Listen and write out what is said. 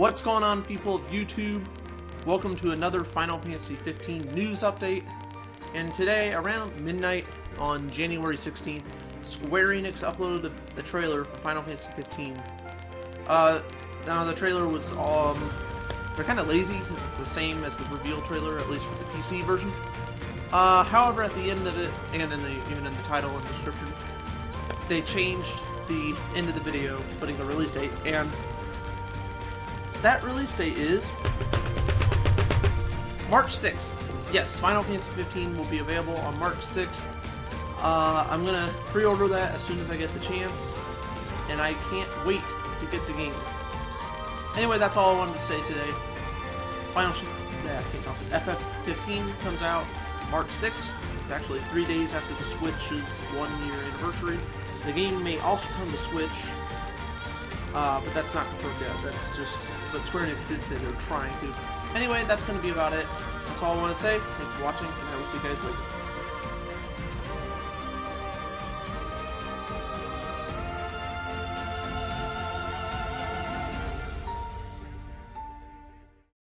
What's going on, people of YouTube? Welcome to another Final Fantasy 15 news update. And today, around midnight on January 16th, Square Enix uploaded the trailer for Final Fantasy 15. Now the trailer was, they're kind of lazy because it's the same as the reveal trailer, at least for the PC version. However, at the end of it, and even in the title and description, they changed the end of the video, putting a release date, and that release date is March 6th. Yes, Final Fantasy 15 will be available on March 6th. I'm gonna pre-order that as soon as I get the chance, and I can't wait to get the game. Anyway, that's all I wanted to say today. FF15 comes out March 6th. It's actually 3 days after the Switch's 1-year anniversary. The game may also come to Switch, but that's not confirmed yet. That's just, but Square Enix did say they're trying to. Anyway, that's going to be about it. That's all I want to say. Thank you for watching, and I will see you guys later.